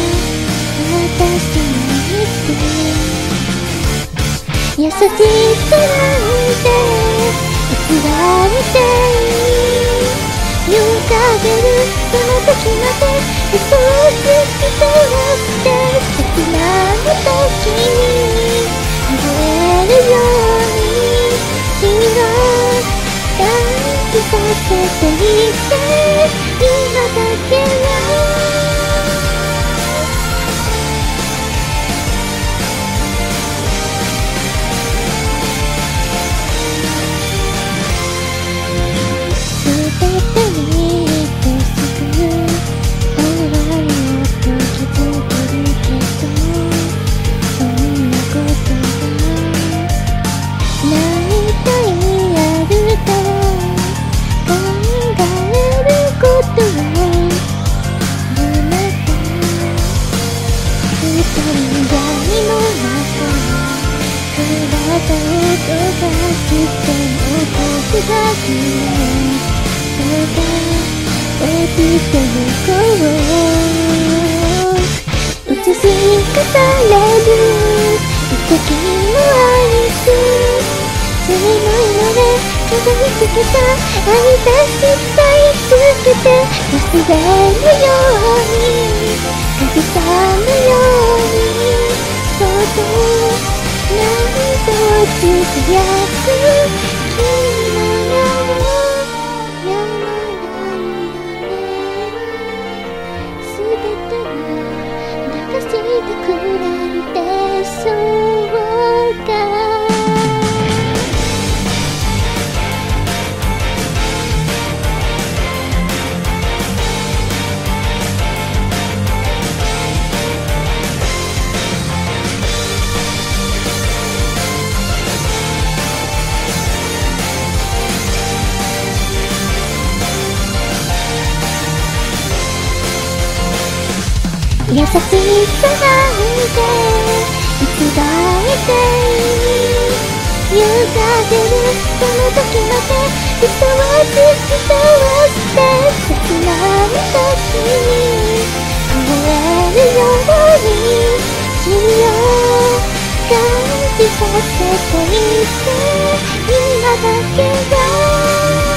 私にって優しくなんて偽られてよかげるその時まで嘘をつき通して切なの時に覚えるように君を感じさせていて今だけは優しさなんていつだって言うかけるその時まで嘘をつき通して切な時に覚えるように君を感じさせていて今だけは